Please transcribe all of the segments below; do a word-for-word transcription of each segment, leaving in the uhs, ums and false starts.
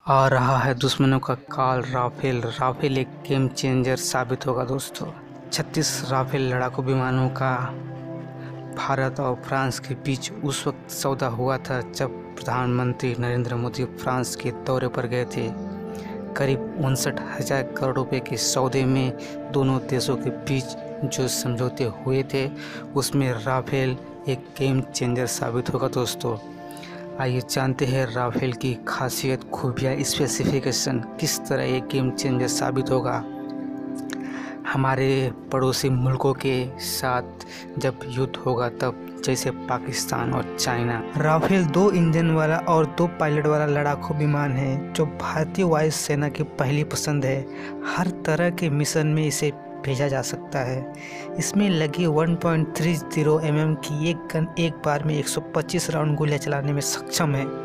आ रहा है दुश्मनों का काल। राफेल राफेल एक गेम चेंजर साबित होगा दोस्तों। छत्तीस राफेल लड़ाकू विमानों का भारत और फ्रांस के बीच उस वक्त सौदा हुआ था जब प्रधानमंत्री नरेंद्र मोदी फ्रांस के दौरे पर गए थे। करीब उनसठ हजार करोड़ रुपए के सौदे में दोनों देशों के बीच जो समझौते हुए थे उसमें राफेल एक गेम चेंजर साबित होगा दोस्तों। आइए जानते हैं राफेल की खासियत, खूबियाँ, स्पेसिफिकेशन, किस तरह ये गेम चेंजर साबित होगा हमारे पड़ोसी मुल्कों के साथ जब युद्ध होगा तब, जैसे पाकिस्तान और चाइना। राफेल दो इंजन वाला और दो पायलट वाला लड़ाकू विमान है जो भारतीय वायु सेना की पहली पसंद है। हर तरह के मिशन में इसे भेजा जा सकता है। इसमें लगी एक पॉइंट तीस एम एम की एक गन एक बार में एक सौ पच्चीस राउंड गोलियां चलाने में सक्षम है।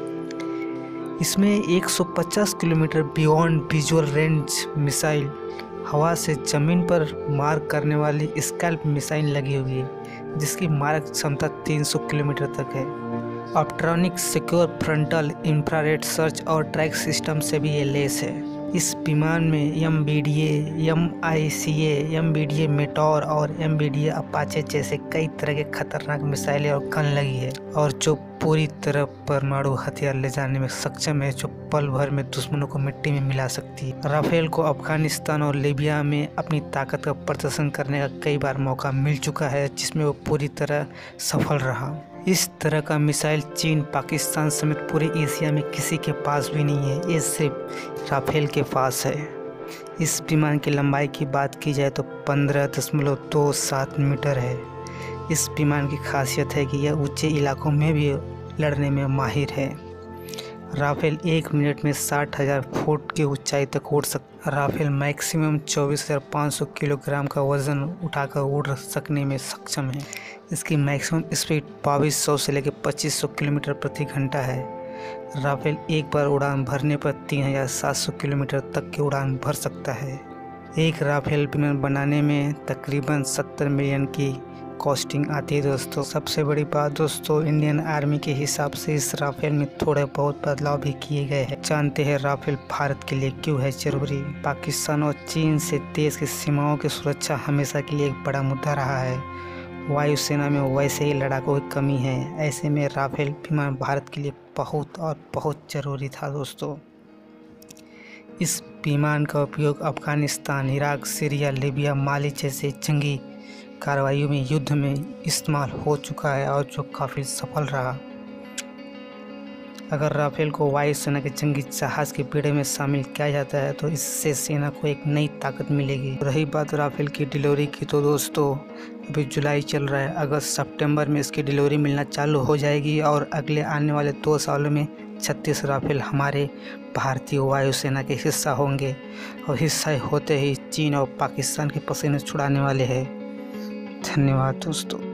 इसमें एक सौ पचास kilometre beyond visual range missile, हवा से जमीन पर मार करने वाली स्कैल्प मिसाइल लगी हुई है जिसकी मारक क्षमता तीन सौ किलोमीटर तक है। Optronic secure frontal infrared search और ट्रैक सिस्टम से भी ये लैस है। इस विमान में M B D A, M I C A, M B D A Meteor और M B D A Apache जैसे कई तरह के खतरनाक मिसाइलें और गन लगी है और जो पूरी तरह परमाणु हथियार ले जाने में सक्षम है, जो पल भर में दुश्मनों को मिट्टी में मिला सकती है। राफेल को अफगानिस्तान और लीबिया में अपनी ताकत का प्रदर्शन करने का कई बार मौका मिल चुका है जिसमें वो पूरी तरह सफल रहा। इस तरह का मिसाइल चीन, पाकिस्तान समेत पूरे एशिया में किसी के पास भी नहीं है, ये सिर्फ राफेल के पास है। इस विमान की लंबाई की बात की जाए तो पंद्रह दशमलव दो सात मीटर है। इस विमान की खासियत है कि यह ऊंचे इलाकों में भी लड़ने में माहिर है। राफेल एक मिनट में साठ हजार फुट की ऊंचाई तक उड़ सकता है। राफेल मैक्सिमम चौबीस हजार पाँच सौ किलोग्राम का वजन उठाकर उड़ सकने में सक्षम है। इसकी मैक्सिमम स्पीड बाईस सौ से लेकर पच्चीस सौ किलोमीटर प्रति घंटा है। राफेल एक बार उड़ान भरने पर तीन हजार सात सौ किलोमीटर तक की उड़ान भर सकता है। एक राफेल विमान बनाने में तकरीबन सत्तर मिलियन की कॉस्टिंग आती है दोस्तों। सबसे बड़ी बात दोस्तों, इंडियन आर्मी के हिसाब से इस राफेल में थोड़े बहुत बदलाव भी किए गए हैं। जानते हैं राफेल भारत के लिए क्यों है जरूरी। पाकिस्तान और चीन से देश की सीमाओं की सुरक्षा हमेशा के लिए एक बड़ा मुद्दा रहा है। वायुसेना में वैसे ही लड़ाकों की कमी है, ऐसे में राफेल विमान भारत के लिए बहुत और बहुत ज़रूरी था दोस्तों। इस विमान का उपयोग Afghanistan, Iraq, Syria, Libya, Mali जैसे जंगी कार्रवाइयों में युद्ध में इस्तेमाल हो चुका है और जो काफ़ी सफल रहा। अगर राफेल को वायुसेना के जंगी जहाज़ के बेड़े में शामिल किया जाता है तो इससे सेना को एक नई ताकत मिलेगी। रही बात राफेल की डिलीवरी की तो दोस्तों अभी जुलाई चल रहा है, अगस्त सितंबर में इसकी डिलीवरी मिलना चालू हो जाएगी और अगले आने वाले दो सालों में छत्तीस राफेल हमारे भारतीय वायुसेना के हिस्सा होंगे और हिस्सा होते ही चीन और पाकिस्तान के पसीने छुड़ाने वाले हैं। धन्यवाद दोस्तों।